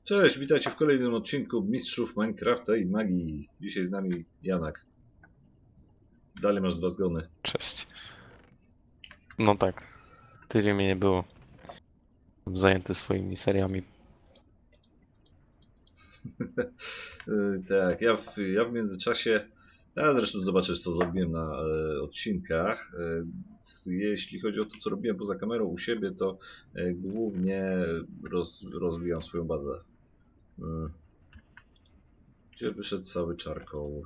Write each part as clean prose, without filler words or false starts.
Cześć, witajcie w kolejnym odcinku Mistrzów Minecrafta i Magii. Dzisiaj z nami Janak. Dalej masz 2 zgony. Cześć. No tak, tydzień mnie nie było. Zajęty swoimi seriami. Tak, ja w międzyczasie, a zresztą zobaczysz co zrobiłem na odcinkach. Jeśli chodzi o to co robiłem poza kamerą u siebie, to głównie rozwijam swoją bazę. Gdzie wyszedł cały czarkoł?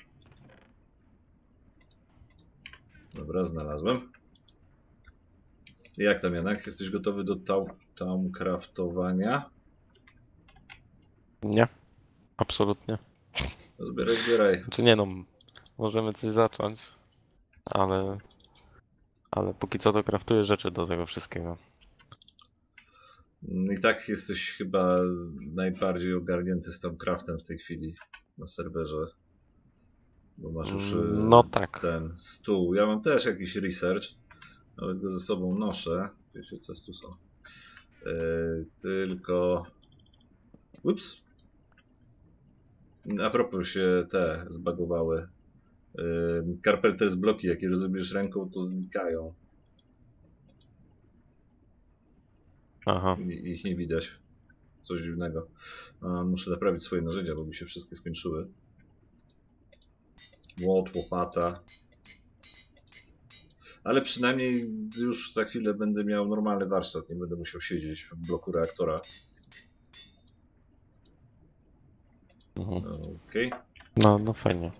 Dobra, znalazłem. Jak tam Janak? Jesteś gotowy do craftowania? Nie, absolutnie. Zbieraj. Znaczy nie no, możemy coś zacząć, ale póki co to craftuję rzeczy do tego wszystkiego. I tak jesteś chyba najbardziej ogarnięty z craftem w tej chwili na serwerze. Bo masz już No tak. ten stół. Ja mam też jakiś research, nawet go ze sobą noszę. Wiecie co tu są. Tylko... Ups. A propos się te zbagowały. Carpenters bloki, jakie rozumiesz ręką, to znikają. Aha. Ich nie widać. Coś dziwnego. Muszę naprawić swoje narzędzia, bo mi się wszystkie skończyły. Młot, łopata. Ale przynajmniej już za chwilę będę miał normalny warsztat. Nie będę musiał siedzieć w bloku reaktora. Okej. No fajnie.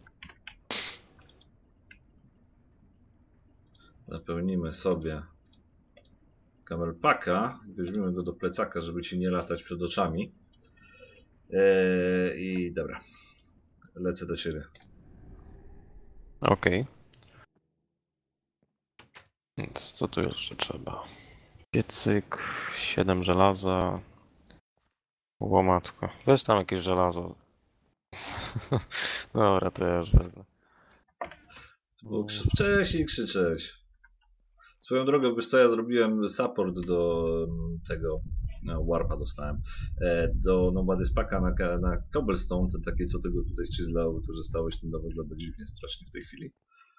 Napełnimy sobie kamelpaka. Weźmiemy go do plecaka, żeby ci nie latać przed oczami. I dobra. Lecę do ciebie. Okej. Więc co tu jeszcze trzeba? Piecyk, 7 żelaza. Łomatko. Weź tam jakieś żelazo. Dobra, to ja już wezmę. Bo wcześniej krzyczeć. Swoją drogą, wiesz co, ja zrobiłem support do tego, warpa dostałem, do Nobody's Packa na Cobblestone, te takie, co tego tutaj z Chisla wykorzystałeś, to wygląda dziwnie strasznie w tej chwili.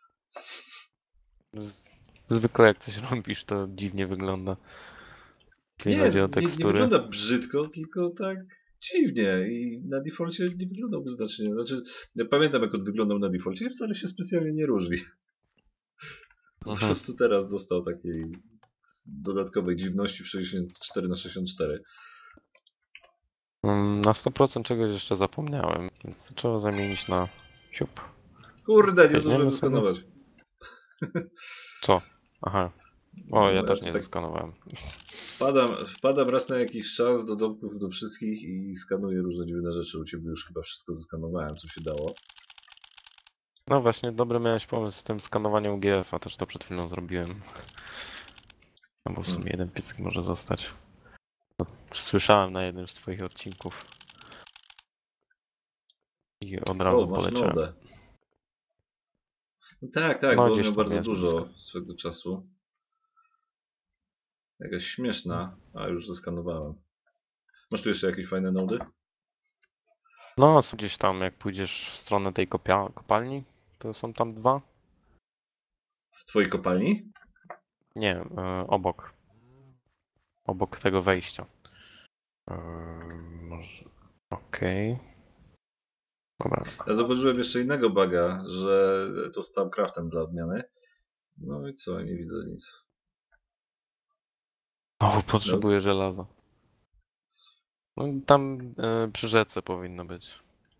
Zwykle jak coś robisz, to dziwnie wygląda. Jeśli Nie, chodzi o nie tekstury. wygląda brzydko, tylko tak dziwnie i na defaulcie nie wyglądałby znacznie. Znaczy, ja pamiętam jak on wyglądał na defaulcie i wcale się specjalnie nie różni. Po prostu teraz dostał takiej dodatkowej dziwności w 64x64. Na 100% czegoś jeszcze zapomniałem, więc to trzeba zamienić na siup. Kurde, nie Weźmiemy zdążyłem sobie. skanować. Co? Aha. O, ja No, też nie tak zeskanowałem. wpadam raz na jakiś czas do domków, do wszystkich i skanuję różne dziwne rzeczy. U ciebie już chyba wszystko zeskanowałem, co się dało. No właśnie, dobry miałeś pomysł z tym skanowaniem UGF-a, też to przed chwilą zrobiłem. No bo w sumie jeden piecyk może zostać. No, słyszałem na jednym z twoich odcinków. I od razu Masz poleciałem. nodę. No tak, No, bo on gdzieś miał tam bardzo jest dużo blisko. swego czasu. Jakaś śmieszna, a już zeskanowałem. Masz tu jeszcze jakieś fajne nody? No, są gdzieś tam, jak pójdziesz w stronę tej kopalni, to są tam 2. W twojej kopalni? Nie, obok. Obok tego wejścia. Może... Okej. Dobra. Ja zauważyłem jeszcze innego buga, że to z Craftem dla odmiany. No i co, nie widzę nic. O, potrzebuję żelaza. No, tam przy rzece powinno być.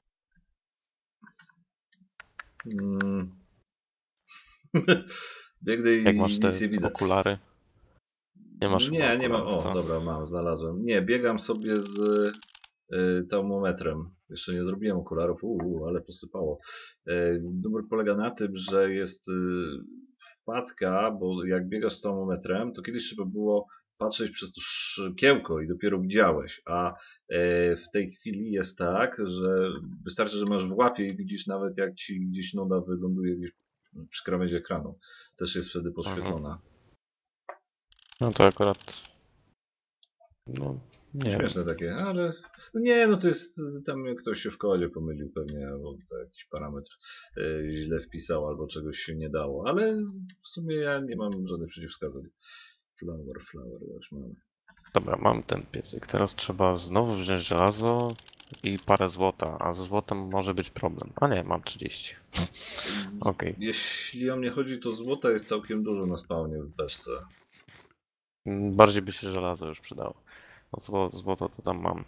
Biegnę i Jak masz te nic nie widzę. okulary? Nie masz chyba Nie mam. okularów, O, co? dobra, mam, znalazłem. Nie, biegam sobie z termometrem. Jeszcze nie zrobiłem okularów, ale posypało. Numer polega na tym, że jest wpadka, bo jak biegasz z termometrem, to kiedyś trzeba było patrzeć przez to szkiełko i dopiero widziałeś, a w tej chwili jest tak, że wystarczy, że masz w łapie i widzisz nawet jak ci gdzieś noda wyląduje gdzieś przy krawędzi ekranu. Też jest wtedy podświetlona. No to akurat... No, Nie wiem. Śmieszne takie, ale nie, no to jest, tam ktoś się w kodzie pomylił pewnie, albo to jakiś parametr źle wpisał, albo czegoś się nie dało, ale w sumie ja nie mam żadnych przeciwwskazań. Flower, już mamy. Dobra, mam ten piecyk. Teraz trzeba znowu wziąć żelazo i parę złota, a ze złotem może być problem. A nie, mam 30. Okej. Jeśli o mnie chodzi, to złota jest całkiem dużo na spawnie w beczce. Bardziej by się żelazo już przydało. Złoto to tam mam.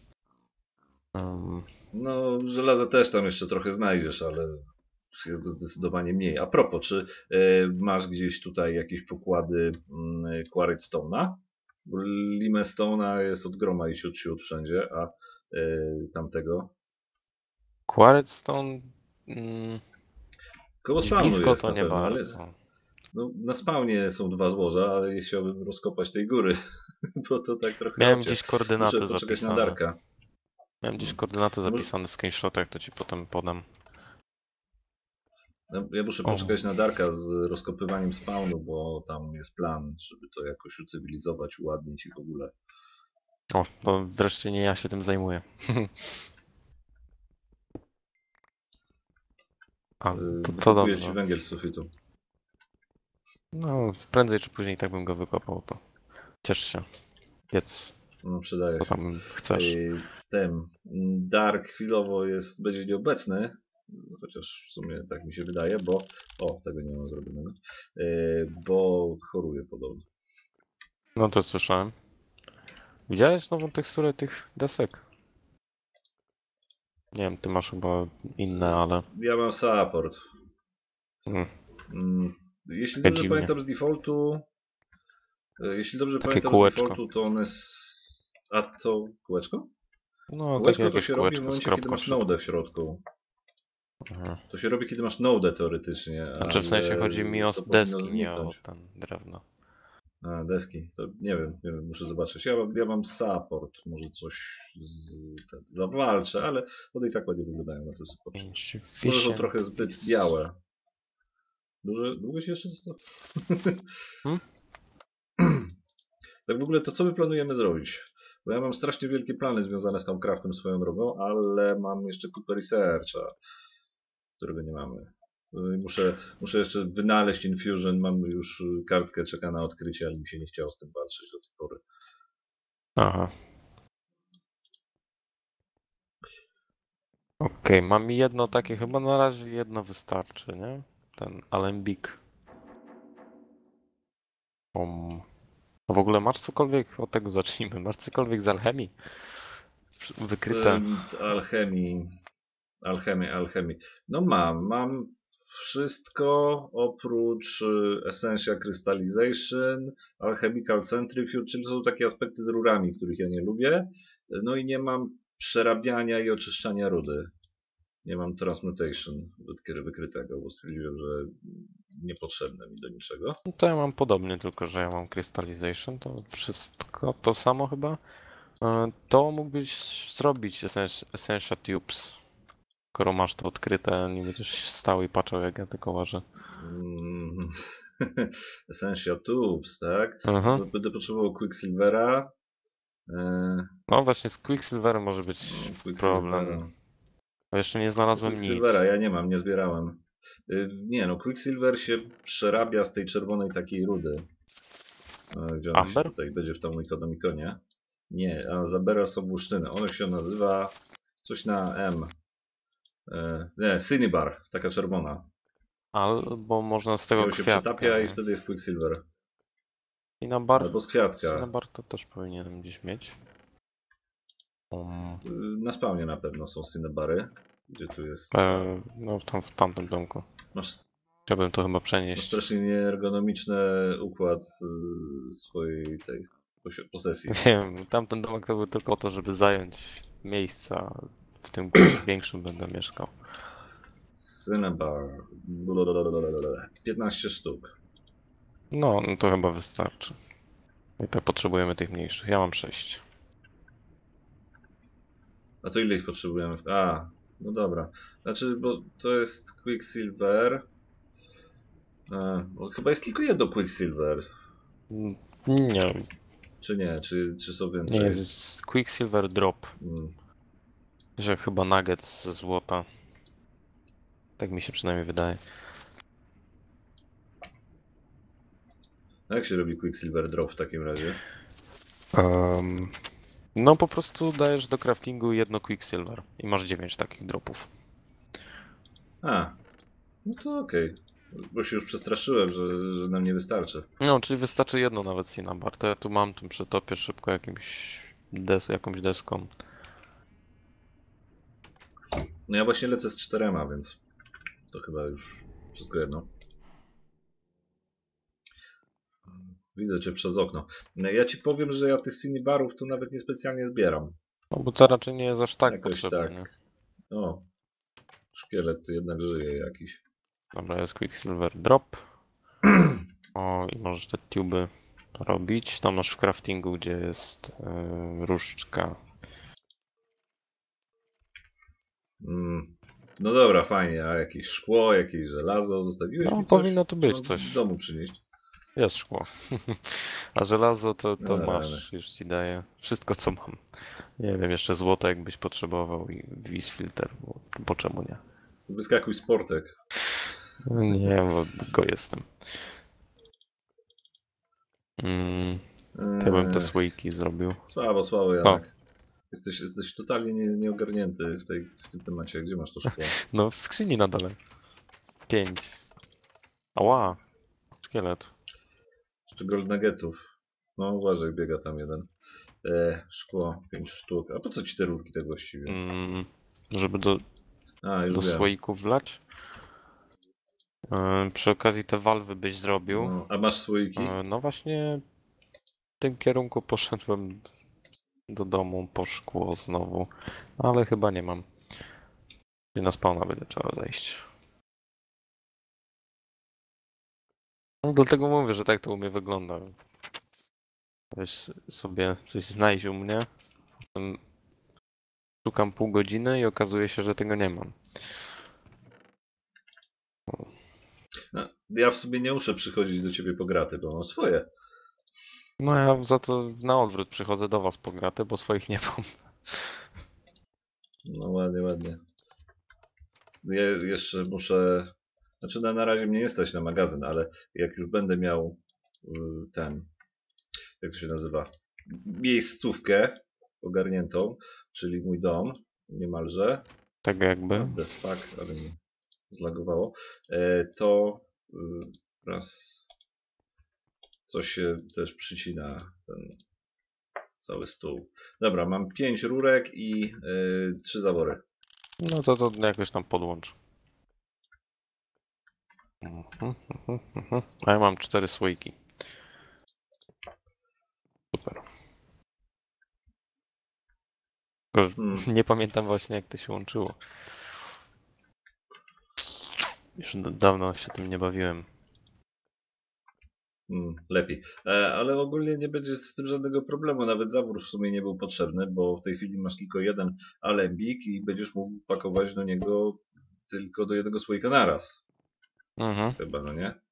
No, żelaza też tam jeszcze trochę znajdziesz, ale jest go zdecydowanie mniej. A propos, czy masz gdzieś tutaj jakieś pokłady Quarried Stone'a? Bo Limestone'a jest od groma i siód wszędzie, a tamtego? Quarried Stone Koło gdzieś spawnu blisko jest to na nie pewno, ale bardzo. no, na spawnie są dwa złoża, ale ja chciałbym rozkopać tej góry, bo to tak trochę Miałem obcie. gdzieś Muszę koordynaty poczekać na zapisane. Darka. Miałem gdzieś koordynaty Może- zapisane w screenshotach, to ci potem podam. No, ja muszę poczekać na Darka z rozkopywaniem spawnu, bo tam jest plan, żeby to jakoś ucywilizować, uładnić i w ogóle. O, to wreszcie nie ja się tym zajmuję. A, to Wykopuję dobrze. ci węgiel z sufitu. No, prędzej czy później tak bym go wykopał, to ciesz się. Jedz, No, przydaje co się. tam chcesz. Ten Dark chwilowo będzie nieobecny, chociaż w sumie tak mi się wydaje, bo... O, tego nie mam zrobionego. Bo choruje podobno. No to słyszałem. Widziałeś nową teksturę tych desek? Nie wiem, ty masz chyba inne, ale... Ja mam support. Mm, Jeśli tak dobrze dziwnie. pamiętam z defaultu... Jeśli dobrze Takie pamiętam kółeczko. z defaultu, to one... A to kółeczko? No, takie Kółeczko to jakieś się robi w kółeczko z momencie, kiedy kropką w masz środku. nodę w środku. Aha. To się robi, kiedy masz nodę teoretycznie, Znaczy w sensie ale chodzi mi o to powinno deski, nie o zniknąć. ten drewno. A, deski. To nie wiem, muszę zobaczyć. Ja mam support, może coś zawalczę, ale one i tak ładnie wyglądają na tym supporcie. Może są trochę zbyt białe. Długo się jeszcze zostało? Hmm? Tak w ogóle to co my planujemy zrobić? Bo ja mam strasznie wielkie plany związane z tą craftem swoją drogą, ale mam jeszcze kupę researcha, którego nie mamy. Muszę jeszcze wynaleźć Infusion, mam już kartkę, czeka na odkrycie, ale mi się nie chciało z tym walczyć do tej pory. Aha. Okej, mam jedno takie, chyba na razie jedno wystarczy, nie? Ten alembik. A w ogóle masz cokolwiek, od tego zacznijmy, masz cokolwiek z alchemii? Wykryte. Alchemii. No mam wszystko oprócz Essential Crystallization, Alchemical Centrifuge, czyli są takie aspekty z rurami, których ja nie lubię. No i nie mam przerabiania i oczyszczania rudy. Nie mam Transmutation wykrytego, bo stwierdziłem, że niepotrzebne mi do niczego. No to ja mam podobnie, tylko że ja mam Crystallization, to wszystko to samo chyba. To mógłbyś zrobić Essential Tubes. Skoro masz to odkryte, nie będziesz stał i patrzał jak ja tylko łażę. Essential Tubes, tak? Mhm. Będę potrzebował Quicksilvera. No właśnie z Quicksilverem może być problem. Bo jeszcze nie znalazłem nic. Quicksilvera ja nie mam, nie zbierałem. Nie no, Quicksilver się przerabia z tej czerwonej takiej rudy. Gdzie ona się Amber? tutaj będzie w tą Ikonomikonie. Nie, a zabiera są bursztyny. Ono się nazywa coś na M. Nie, Cinnabar, taka czerwona. Albo można z tego Ją się kwiatka. przytapia i Nie? wtedy jest Quicksilver. Cinnabar? Albo z kwiatka. Cinnabar to też powinienem gdzieś mieć. Na spawnie na pewno są Cinnabary. Gdzie tu jest? No w tamtym domku. Masz Chciałbym to chyba Masz przenieść. strasznie nieergonomiczny układ swojej tej posesji. Wiem, tamten domek to był tylko to, żeby zająć miejsca. W tym większym będę mieszkał. Cinnabar. 15 sztuk. No to chyba wystarczy. I tak potrzebujemy tych mniejszych. Ja mam 6. A to ile ich potrzebujemy? No dobra. Znaczy, bo to jest Quicksilver. Bo chyba jest tylko jedno Quicksilver. Nie wiem. Czy nie? Czy są Nie, więcej? jest Quicksilver Drop. Mm. To się chyba nuggets ze złota. Tak mi się przynajmniej wydaje. A jak się robi Quicksilver Drop w takim razie? Um, no po prostu dajesz do craftingu jedno Quicksilver i masz 9 takich dropów. A, no to okej. Bo się już przestraszyłem, że nam nie wystarczy. No, czyli wystarczy jedno nawet Cinnabar. To ja tu mam, tym przetopię szybko jakąś deską. No ja właśnie lecę z 4, więc to chyba już wszystko jedno. Widzę cię przez okno. No, ja ci powiem, że ja tych Cinnabarów tu nawet niespecjalnie zbieram. No bo to raczej nie jest aż tak Jakoś potrzebne, tak. nie? O, szkielet tu jednak żyje jakiś. Dobra, jest Quicksilver Drop. O, i możesz te tuby robić. Tam masz w craftingu, gdzie jest różdżka. Mm. No dobra, fajnie. A jakieś szkło, jakieś żelazo zostawiłeś No, mi coś? powinno tu Czy być mam coś. z domu przynieść? Jest szkło. A żelazo to No, masz, już ci daję. Wszystko co mam. Nie wiem, jeszcze złoto jakbyś potrzebował i vis filter, bo czemu nie? Wyskakuj sportek. Nie, bo go jestem. To ja bym te słoiki zrobił. Słabo, słabo, O, Janek. Jesteś totalnie nieogarnięty w tym temacie. Gdzie masz to szkło? no w skrzyni na dole. 5. Ała, szkielet. Jeszcze gold nuggetów. No uważaj, biega tam jeden. Szkło, 5 sztuk. A po co ci te rurki tak właściwie? Żeby A, już do wiem. słoików wlać. Przy okazji te walwy byś zrobił. No, a masz słoiki? No właśnie w tym kierunku poszedłem do domu po szkło znowu, ale chyba nie mam. I na spawna będzie trzeba zejść. No, dlatego mówię, że tak to u mnie wygląda. Weź sobie coś znajdź u mnie, potem szukam pół godziny i okazuje się, że tego nie mam. No, ja w sobie nie muszę przychodzić do ciebie po graty, bo mam swoje. No ja za to na odwrót przychodzę do was po gratę, bo swoich nie mam. No ładnie, ładnie. Ja jeszcze muszę... Znaczy na razie mnie nie stać na magazyn, ale jak już będę miał ten... Jak to się nazywa? Miejscówkę ogarniętą, czyli mój dom niemalże. Tak jakby. What the fuck, ale mnie zlagowało. To raz coś się też przycina ten cały stół. Dobra, mam 5 rurek i 3 zawory. No to jakoś tam podłącz. A ja mam 4 słoiki. Super. Tylko, że nie pamiętam właśnie jak to się łączyło. Już dawno się tym nie bawiłem. Lepiej. Ale ogólnie nie będzie z tym żadnego problemu. Nawet zawór w sumie nie był potrzebny, bo w tej chwili masz tylko jeden alembik i będziesz mógł pakować do niego tylko do jednego słoika naraz. Chyba, no nie?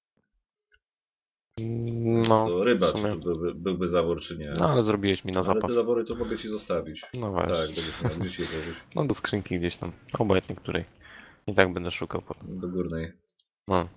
No, to ryba, w sumie. czy to byłby zawór, czy nie. No ale zrobiłeś mi na Ale te zapas. zawory to mogę ci zostawić. No właśnie. Tak, będziesz miał gdzieś je włożyć. No do skrzynki gdzieś tam. Obojętnie której. I tak będę szukał potem. Do górnej. No.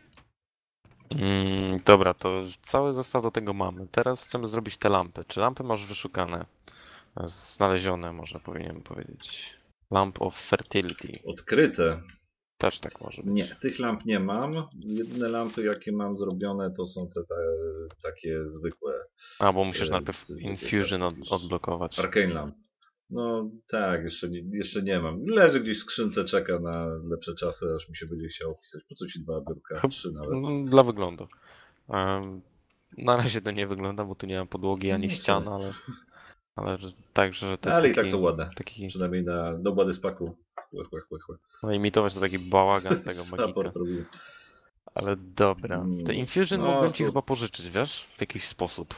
Dobra, to cały zestaw do tego mamy. Teraz chcemy zrobić te lampy. Czy lampy masz wyszukane? Znalezione, może powinienem powiedzieć. Lamp of Fertility. Odkryte. Też tak może być. Nie, tych lamp nie mam. Jedyne lampy, jakie mam zrobione, to są te takie zwykłe. A, bo musisz najpierw Infusion odblokować. Arcane lamp. No tak, jeszcze nie mam. Leży gdzieś w skrzynce, czeka na lepsze czasy, aż mi się będzie chciało pisać. Po co ci 2 biurka? 3 nawet. Dla wyglądu. Na razie to nie wygląda, bo tu nie ma podłogi ani ścian, ale także to jest ale taki, i tak są ładne. Taki... Przynajmniej na body spacku. No imitować to taki bałagan tego magika. Ale dobra. Te Infusion mógłbym ci chyba pożyczyć, wiesz? W jakiś sposób.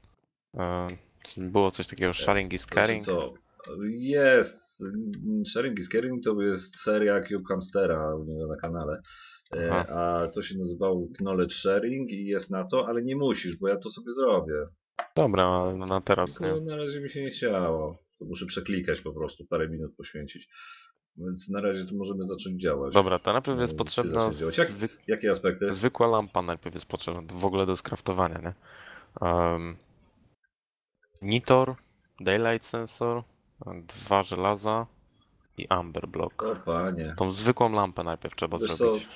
Było coś takiego Sharing is Caring? Co? Jest. Sharing is Caring to jest seria Cube Hamstera u niego na kanale. A to się nazywało Knowledge Sharing i jest na to, ale nie musisz, bo ja to sobie zrobię. Dobra, ale na teraz, Tylko nie? na razie mi się nie chciało. To muszę przeklikać po prostu, parę minut poświęcić. Więc na razie tu możemy zacząć działać. Dobra, to najpierw jest Ty potrzebna zaczniesz działać. Jakie aspekty? zwykła lampa najpierw jest potrzebna, w ogóle do skraftowania, nie? Um, Nitor, Daylight Sensor, 2 żelaza i Amber O Block. panie. Tą zwykłą lampę najpierw trzeba Wiesz co, zrobić.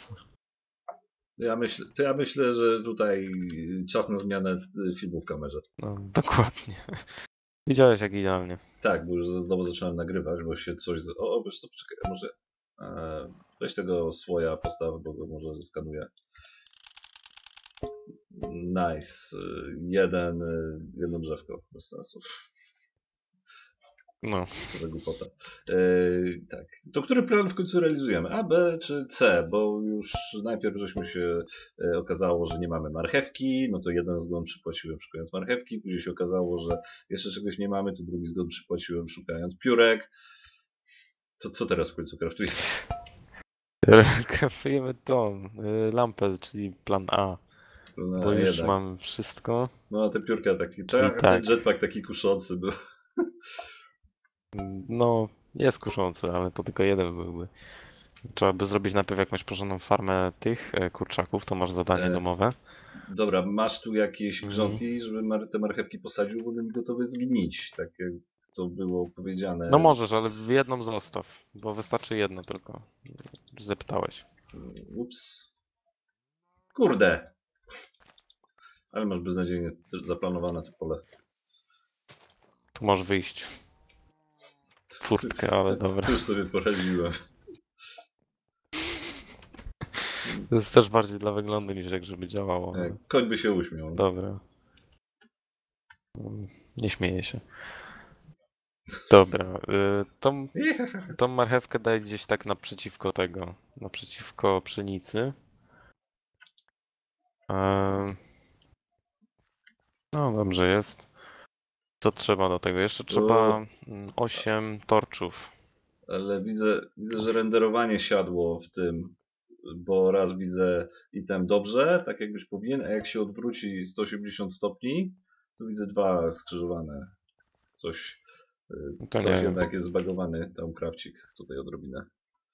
ja myślę, że tutaj czas na zmianę filmu w kamerze. No, dokładnie. Widziałeś jak idealnie. Tak, bo już znowu zacząłem nagrywać, bo się coś... O, wiesz co, poczekaj, może... Weź tego słoja postaw, bo go może zeskanuję. Nice. Jedno drzewko, bez sensu. No, Co za głupota. Tak. To który plan w końcu realizujemy? A, B czy C? Bo już najpierw żeśmy się okazało, że nie mamy marchewki, no to jeden zgon przypłaciłem szukając marchewki, później się okazało, że jeszcze czegoś nie mamy, to drugi zgon przypłaciłem szukając piórek. To co teraz w końcu kraftujemy? kraftujemy tą lampę, czyli plan A. No, Bo już jednak. mam wszystko. No a te piórka taki, Czyli ten tak. jetpack taki kuszący był. No, jest kuszący, ale to tylko jeden byłby. Trzeba by zrobić najpierw jakąś porządną farmę tych kurczaków, to masz zadanie domowe. Dobra, masz tu jakieś grządki, żeby te marchewki posadził, bo one mi gotowe zgnić, tak jak to było powiedziane. No możesz, ale w jedną zostaw, bo wystarczy jedno tylko. Zapytałeś. Ups. Kurde. Ale masz beznadziejnie zaplanowane to pole. Tu możesz wyjść. Furtkę, ale dobra. Już sobie poradziłem. To jest też bardziej dla wyglądu niż jak żeby działało. Ale... Koń by się uśmiał. Dobra. Nie śmieję się. Dobra. Tą marchewkę daj gdzieś tak naprzeciwko tego. Naprzeciwko pszenicy. No dobrze jest. Co trzeba do tego? Jeszcze trzeba 8 torczów. Ale widzę, że renderowanie siadło w tym, bo raz widzę item dobrze, tak jakbyś powinien, a jak się odwróci 180 stopni, to widzę dwa skrzyżowane. Coś jednak jest zbagowany tam krawcik tutaj odrobinę.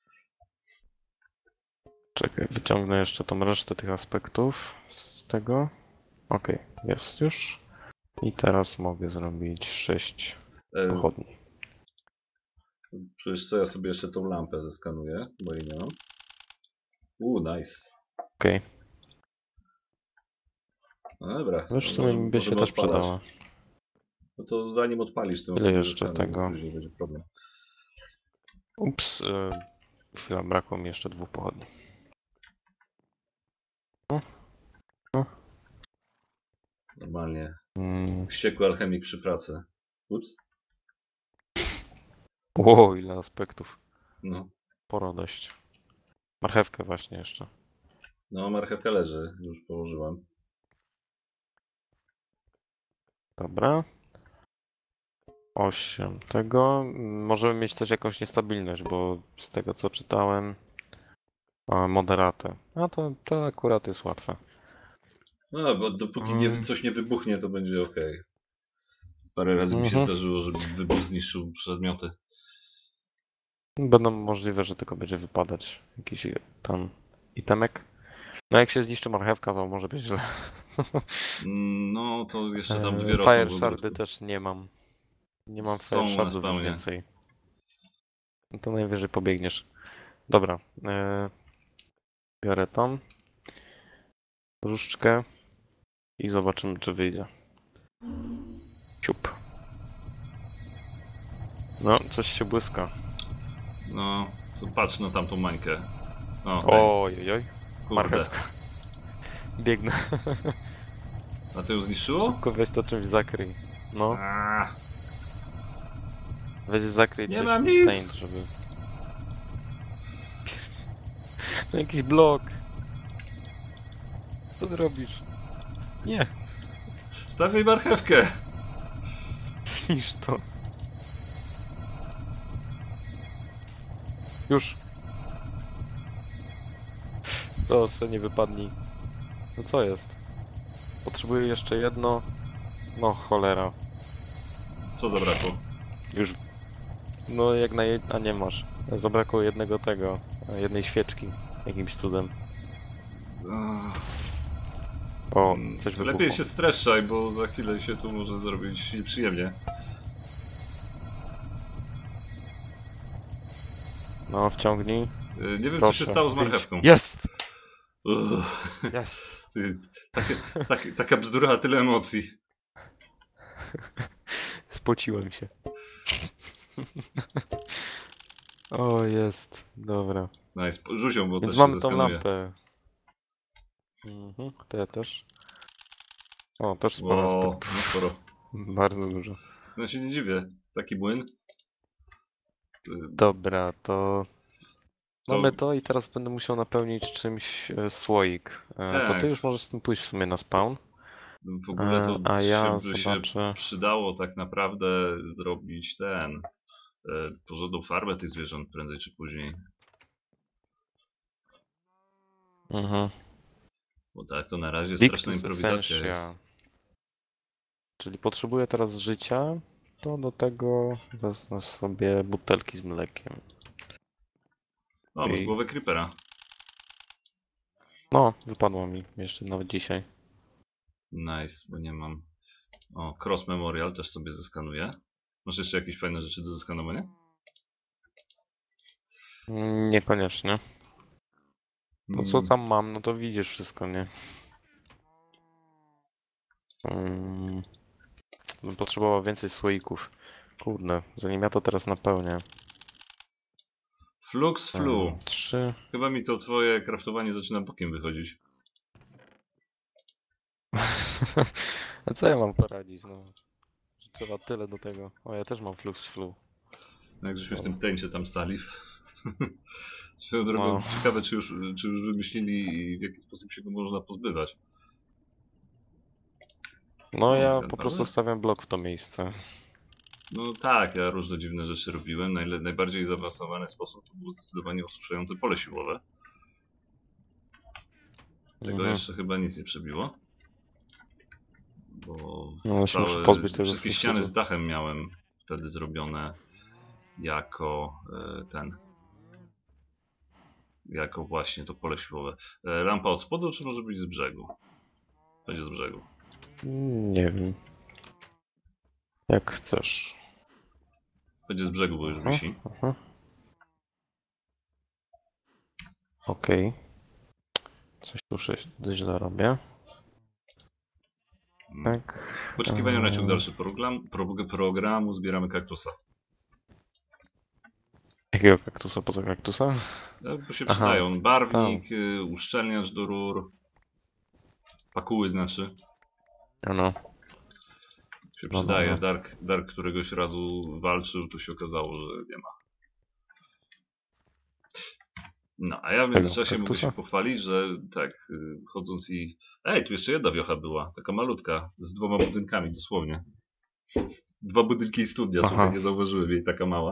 Czekaj, wyciągnę jeszcze tą resztę tych aspektów z tego. Okej, jest już. I teraz mogę zrobić 6 pochodni. Przecież co, ja sobie jeszcze tą lampę zeskanuję, bo jej nie mam. Nice. Okej. No dobra. Już w sumie by się też przydała. No to zanim odpalisz, to ile jeszcze tego? Później będzie problem. Ups, chwila, brakło mi jeszcze 2 pochodni. Normalnie. Wściekły alchemik przy pracy. Ups. Ło, ile aspektów. No. Sporo dość. Marchewkę właśnie jeszcze. No, marchewka leży, już położyłem. Dobra. 8 tego. Możemy mieć też jakąś niestabilność, bo z tego co czytałem moderatę. A to akurat jest łatwe. No, bo dopóki coś nie wybuchnie, to będzie ok. Parę razy mi się zdarzyło, żeby wybuch zniszczył przedmioty. Będą możliwe, że tylko będzie wypadać jakiś tam itemek. No jak się zniszczy marchewka, to może być źle. No, to jeszcze tam dwie rosną. Fire shardy też nie mam. Nie mam fire shardów już więcej. No to najwyżej pobiegniesz. Dobra. Biorę tą różdżkę i zobaczymy, czy wyjdzie. Ciup. No, coś się błyska. No, to patrz na tamtą mańkę. Ojojoj. Marchewka. Biegnę. A ty ją zniszczyło? Szybko weź to czymś zakryj. No. Weź zakryj coś mam nic. Paint, żeby... No jakiś blok. Co ty robisz? Nie. Stawiaj marchewkę. Zniszcz to. Już. Proszę, nie wypadnij. No co jest? Potrzebuję jeszcze jedno No cholera. Co zabrakło? Już. No jak na a nie masz. Zabrakło jednego tego. Jednej świeczki. Jakimś cudem. Ach, O, coś wybuchło. lepiej się streszczaj, bo za chwilę się tu może zrobić nieprzyjemnie. No, wciągnij. Nie wiem, Proszę. co się stało z Wyjdź. marchewką. Jest! Uff, Jest! taka bzdura, a tyle emocji. Spociłem się. O, jest. Dobra. Nice, rzuć ją, bo Więc też się mamy tą zeskanuje. lampę. To ja też. O, też sporo O, aspektów. no sporo. Bardzo dużo. No się nie dziwię. Taki młyn. Dobra, to To mamy to i teraz będę musiał napełnić czymś słoik. To tak. ty już możesz z tym pójść w sumie na spawn. W ogóle to A ja by się zobaczę. przydało tak naprawdę zrobić porządną farmę tych zwierząt prędzej czy później. Mhm. Bo tak to na razie straszna Dictus improwizacja Essentia. jest. Czyli potrzebuję teraz życia, to do tego wezmę sobie butelki z mlekiem. O, masz I- głowę creepera. No, wypadło mi jeszcze nawet dzisiaj. Nice, bo nie mam. O, Cross Memorial też sobie zeskanuję. Masz jeszcze jakieś fajne rzeczy do zeskanowania? Niekoniecznie. No co Mm, tam mam, no to widzisz wszystko, nie? Bym potrzebował więcej słoików. Kurde, zanim ja to teraz napełnię. Flux Flu. 3. Chyba mi to twoje kraftowanie zaczyna bokiem wychodzić. A co ja mam poradzić, no? Że trzeba tyle do tego. O, ja też mam flux flu. No jak żeśmy w tym tęcie tam stali. Swoją drogą, No. ciekawe czy już wymyślili w jaki sposób się go można pozbywać. No O, ja gunpowder? po prostu stawiam blok w to miejsce. No tak, ja różne dziwne rzeczy robiłem. Najbardziej zaawansowany sposób to było zdecydowanie osuszające pole siłowe. Tego jeszcze chyba nic nie przebiło. Bo No, ja się muszę pozbyć tego wszystkie fluxu. ściany z dachem miałem wtedy zrobione jako jako właśnie to pole siłowe. Lampa od spodu, czy może być z brzegu? Będzie z brzegu. Nie wiem. Jak chcesz. Będzie z brzegu, bo już wisi. Okej. Coś tu źle robię. Tak. W oczekiwaniu na ciąg dalszy programu zbieramy kaktusa. Jakiego kaktusa poza kaktusa? Bo się Aha, przydają. Barwnik, uszczelniacz do rur. Pakuły znaczy. No. Się No, przydaje. no. Dark któregoś razu walczył, to się okazało, że nie ma. No, a ja w międzyczasie mogę się pochwalić, że tak, chodząc i... Ej, tu jeszcze jedna wiocha była, taka malutka, z 2 budynkami dosłownie. 2 budynki i studia, słuchaj, nie zauważyłem jej, taka mała.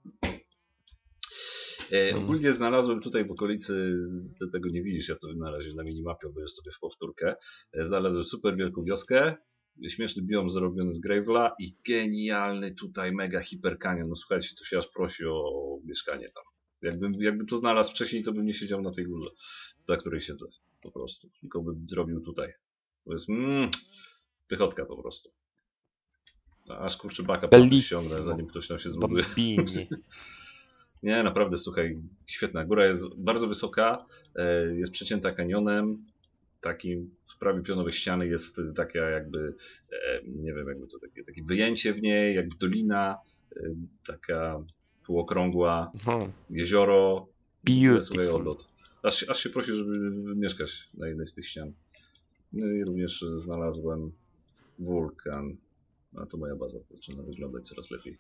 Ogólnie znalazłem tutaj w okolicy, ty tego nie widzisz, ja to na razie na minimapie obejrzę sobie w powtórkę. Znalazłem super wielką wioskę, śmieszny biom zrobiony z Gravela i genialny tutaj mega hiperkanion. No słuchajcie, to się aż prosi o mieszkanie tam. Jakbym to znalazł wcześniej, to bym nie siedział na tej górze, na której siedzę po prostu. Tylko bym zrobił tutaj. To jest pychotka po prostu. Aż kurczę baka prawie ściągnę, zanim ktoś tam się zbuduje. Nie, naprawdę, słuchaj, świetna. Góra jest bardzo wysoka, jest przecięta kanionem, takim w prawie pionowej ściany jest taka jakby, nie wiem, jakby to takie wyjęcie w niej, jakby dolina, taka półokrągła, jezioro, słuchaj, odlot. Aż się prosi, żeby mieszkać na jednej z tych ścian. No i również znalazłem wulkan. A to moja baza zaczyna wyglądać coraz lepiej.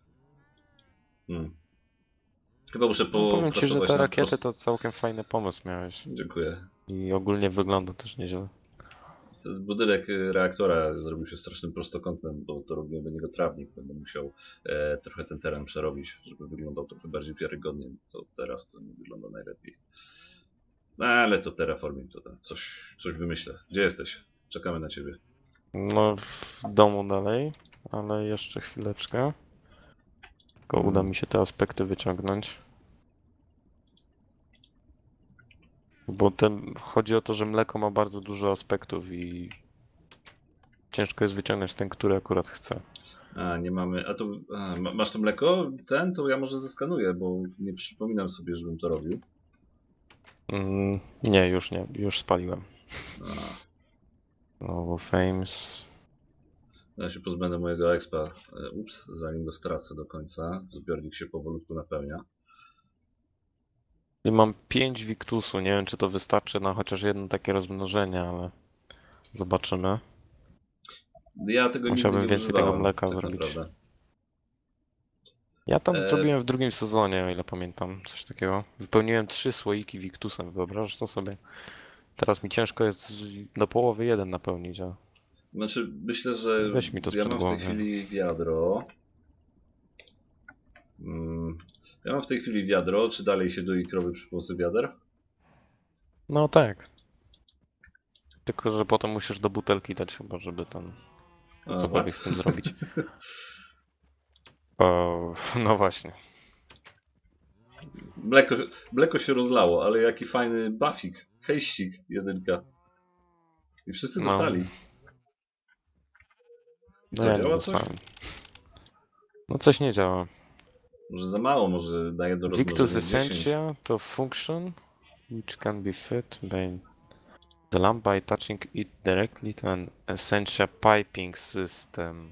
Chyba muszę powiem ci, że te rakiety prost... to całkiem fajny pomysł miałeś. Dziękuję. I ogólnie wygląda też nieźle. Budynek reaktora zrobił się strasznym prostokątem, bo to robił do niego trawnik. Będę musiał trochę ten teren przerobić, żeby wyglądał trochę bardziej wiarygodnie. To teraz to nie wygląda najlepiej. No, ale to terraforming, to tam coś wymyślę. Gdzie jesteś? Czekamy na ciebie. No, w domu dalej, ale jeszcze chwileczkę. Tylko uda mi się te aspekty wyciągnąć. Bo chodzi o to, że mleko ma bardzo dużo aspektów i ciężko jest wyciągnąć ten, który akurat chcę. A, nie mamy. A to. Masz to mleko? Ten to ja może zeskanuję, bo nie przypominam sobie, żebym to robił. Nie, już nie, już spaliłem. A, Znowu Fames. ja się pozbędę mojego expa. Ups, zanim go stracę do końca. Zbiornik się powolutku napełnia. I mam 5 Victusu, nie wiem czy to wystarczy na chociaż jedno takie rozmnożenie, ale zobaczymy. Ja tego nigdy Musiałbym nie więcej tego używałem, mleka tak zrobić. naprawdę. Ja tam E, zrobiłem w drugim sezonie, o ile pamiętam, coś takiego. Wypełniłem 3 słoiki Victusem, wyobrażasz to sobie? Teraz mi ciężko jest do połowy jeden napełnić, a Znaczy, myślę, że weź mi to ja sprzed mam w tej głowy. chwili wiadro. Mm, Ja mam w tej chwili wiadro. Czy dalej się doi krowy przy pomocy wiader? No tak. Tylko, że potem musisz do butelki dać chyba, żeby tam A, cokolwiek what? z tym zrobić. No właśnie. Mleko, mleko się rozlało, ale jaki fajny buffik. Hejścik, jedynka. I wszyscy No, dostali. I no co, ja nie działa coś? dostałem. No coś nie działa. Może za mało, może na jedno Victus rozmnożenie 10. Essentia to function which can be fed by the lamp by touching it directly to an Essentia piping system.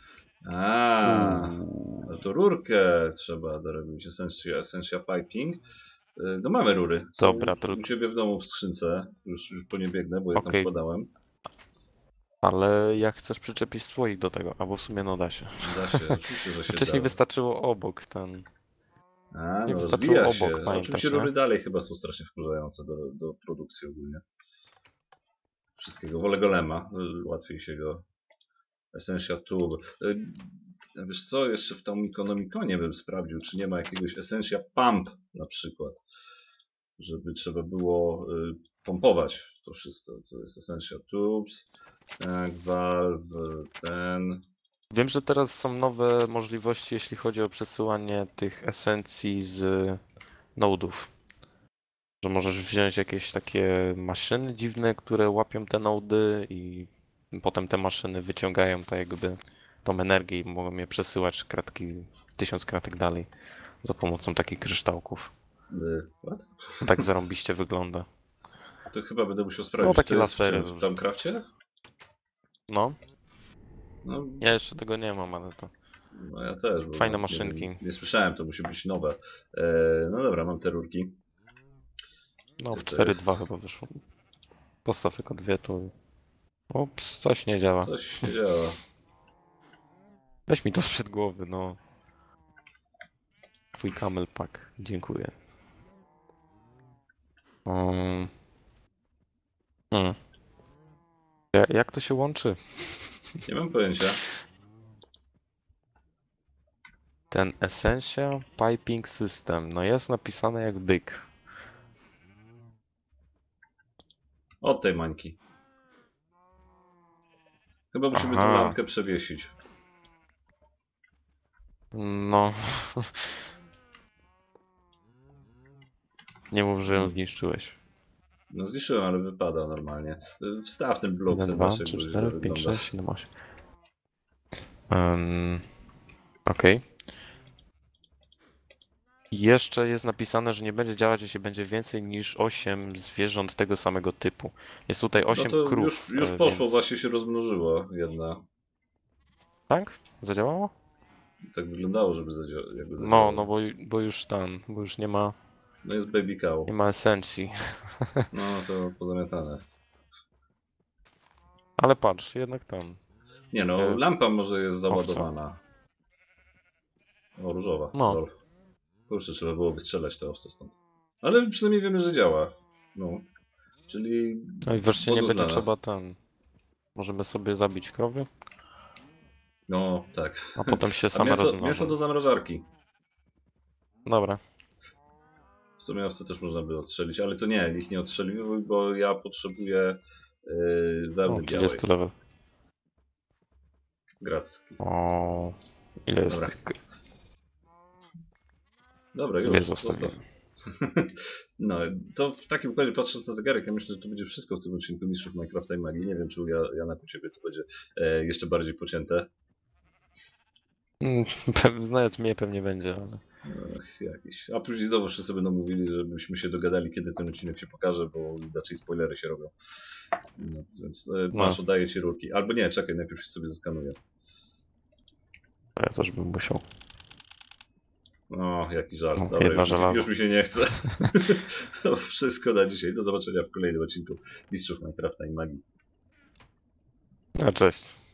A, Uuu. no to rurkę trzeba dorobić. Essentia Piping. No mamy rury. Są Dobra, u tylko ciebie w domu w skrzynce. Już po nie biegnę, bo je tam okej, wkładałem. ale jak chcesz przyczepić słoik do tego, albo w sumie no da się. Da się, oczywiście, że się Wcześniej da. wystarczyło obok ten. A, Nie no wystarczyło rozwija się. obok, Oczywiście pamiętasz, nie? rury dalej chyba są strasznie wkurzające do produkcji ogólnie. Wszystkiego. Wolę golema. Łatwiej się go. Essentia Tube. Wiesz co, jeszcze w tam Economiconie bym sprawdził, czy nie ma jakiegoś Essentia Pump na przykład. Żeby trzeba było pompować to wszystko. To jest Essentia Tubes, tak, Valve, ten. Wiem, że teraz są nowe możliwości, jeśli chodzi o przesyłanie tych esencji z nodów. Że możesz wziąć jakieś takie maszyny dziwne, które łapią te nody i potem te maszyny wyciągają tak jakby tą energię i mogą je przesyłać kratki, 1000 kratek dalej za pomocą takich kryształków. What? To tak zarąbiście wygląda. To chyba będę musiał No sprawdzić, takie to jest w lasery czym? W różne. Tamecrafcie? No, No, ja jeszcze tego nie mam, ale to no ja też, bo fajne nawet maszynki. nie słyszałem, to musi być nowe. No dobra, mam te rurki. No Gdzie w to 4.2 jest? chyba wyszło. Postaw tylko dwie tu. Ups, coś nie działa. Coś nie działa. Weź mi to sprzed głowy, no. Twój camel pack. Dziękuję. Um, hmm. Jak to się łączy? Nie mam pojęcia. Ten Essentia Piping System. No jest napisane jak byk. Od tej mańki. Chyba musimy tą Aha. lampkę przewiesić. No. Nie mów, że ją zniszczyłeś. No zniszczyłem, ale wypada normalnie. Wstaw ten blok, 1, ten 2, nasz, 3, jakby źle 4, 5, wygląda. 6, 7, 8. Okej. Jeszcze jest napisane, że nie będzie działać, jeśli będzie więcej niż 8 zwierząt tego samego typu. Jest tutaj No 8 to krów, już poszło, więc... właśnie się rozmnożyła jedna. Tak? Zadziałało? Tak wyglądało, żeby jakby No, zadziałało. no bo już No jest baby cow. nie ma esencji. No to pozamiatane. Ale patrz, jednak tam. Nie no, lampa może jest Owca. załadowana. O, różowa. No. Lol. Kurczę, trzeba byłoby strzelać te owce stąd. Ale przynajmniej wiemy, że działa. No. Czyli No i wreszcie nie bonus będzie dla nas. trzeba tam. Możemy sobie zabić krowy, No, tak. a potem się A same mięso rozmnożą. do zamrażarki. Dobra. W sumie owce też można by odstrzelić, ale to nie, ich nie odstrzeliwuj, bo ja potrzebuję O, wełny białej. 30 level. Gracki. O, ile jest Dobra. tych? Dobra, już. Dwie zostawiłem. No, to w takim układzie, patrząc na zegarek, ja myślę, że to będzie wszystko w tym odcinku Mistrzów Minecrafta i Magii. Nie wiem, czy u Ciebie to będzie jeszcze bardziej pocięte. Znając mnie pewnie będzie, ale... Ach, jakiś. A później znowu wszyscy będą mówili, żebyśmy się dogadali, kiedy ten odcinek się pokaże, bo inaczej spoilery się robią. No, więc masz, oddaję Ci rurki. Albo nie, czekaj, najpierw sobie zeskanuję. Ja też bym musiał. O, jaki żal. No, Dobra, żelazo. już mi się nie chce. Wszystko na dzisiaj. Do zobaczenia w kolejnym odcinku Mistrzów Minecrafta i Magii. No, cześć.